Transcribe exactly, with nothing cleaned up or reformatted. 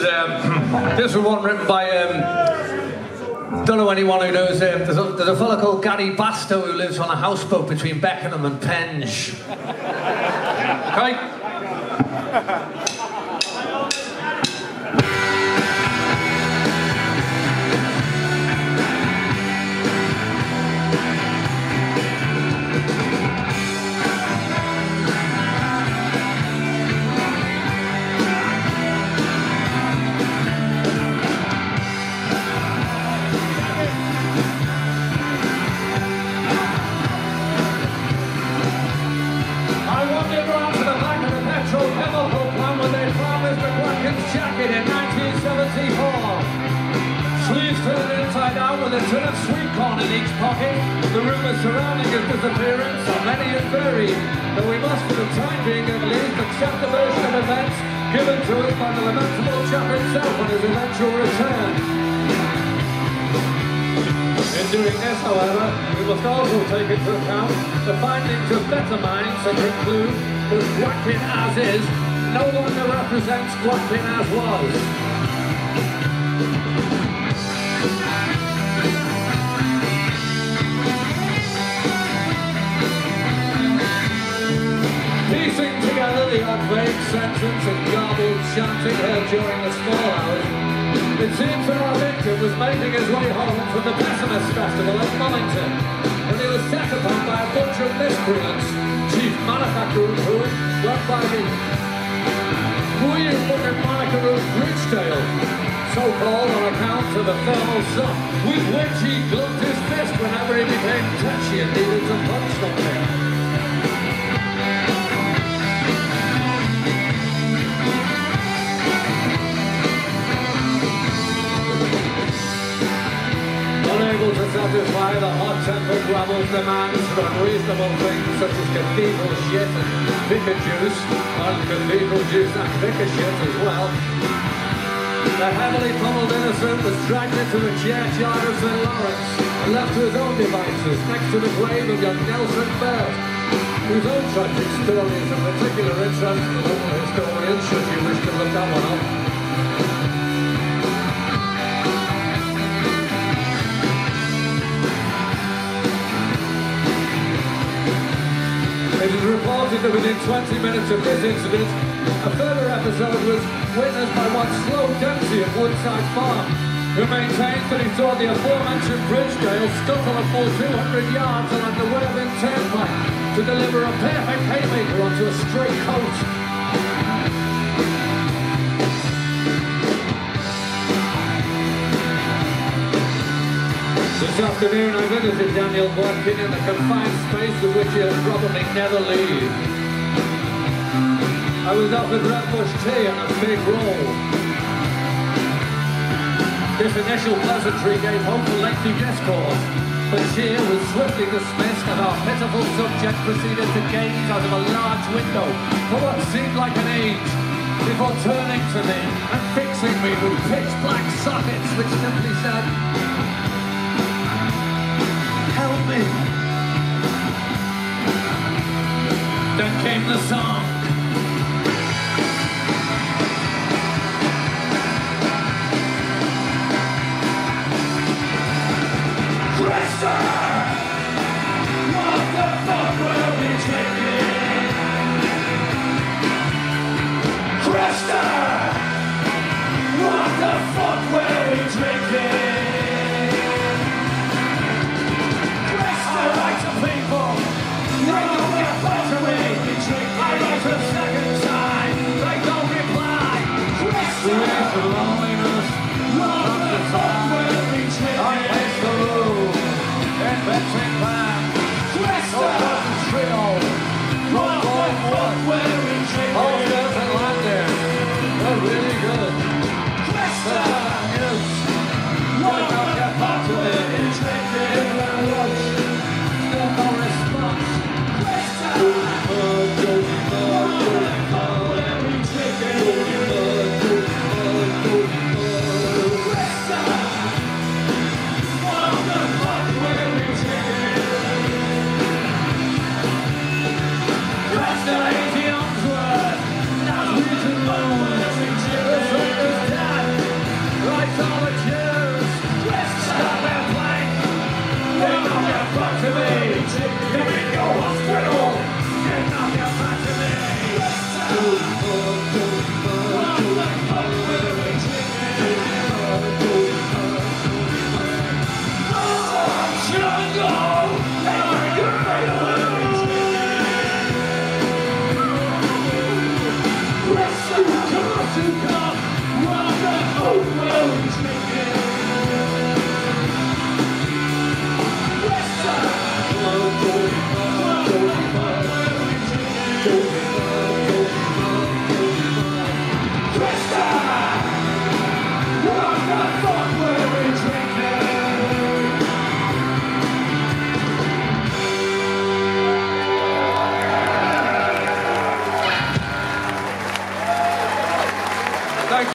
um, this was one written by, um, don't know anyone who knows, um, there's, a, there's a fella called Gary Basto who lives on a houseboat between Beckenham and Penge. Okay? Jacket in nineteen seventy-four. Sleeves turned inside out with a tin of sweet corn in each pocket. The rumours surrounding his disappearance are many and varied, but we must for the time being at least accept the version of events given to us by the lamentable chap himself on his eventual return. In doing this, however, we must also take into account the findings of better minds that conclude that Joaquin as is no longer represents Joaquin as was. Piecing together the odd vague sentence and garbled chanting heard during the small hours, it seems that our victim was making his way home from the Pessimist Festival at Mullington, when he was set upon by a bunch of miscreants, chief manufacturer of whom went by the Who are you fucking Monica Root Bridgedale? So-called on account of the thermal sun, with which he gloved his fist whenever he became touchy and needed to punch something. Unable to satisfy the hot-tempered rabble demands for unreasonable things such as cathedral shit and vicar juice, and cathedral juice and vicar shit as well. The heavily pummeled innocent was dragged into the churchyard of Saint Lawrence and left to his own devices next to the grave of young Nelson Burt, whose own tragic story is of particular interest to local historians should you wish to look that one up. It is reported that within twenty minutes of this incident, a further episode was witnessed by one Slow Dempsey at Woodside Farm, who maintains that he saw the aforementioned Bridgedale scuttle a full two hundred yards along the Worthing Turnpike to deliver a perfect haymaker onto a stray coat. This afternoon I visited Daniel Joaquin in the confined space of which he'll probably never leave. I was offered red bush tea and a big roll. This initial pleasantry gave hope for lengthy discourse, but cheer was swiftly dismissed and our pitiful subject proceeded to gaze out of a large window for what seemed like an age, before turning to me and fixing me with pitch black sockets which simply said, "Help me." Then came the song. Cresta! What the fuck were we drinking? Cresta! What the fuck were we drinking? Cresta! I write to people, they don't get back to me. I write a second time, they don't reply. Cresta! The loneliness of the time.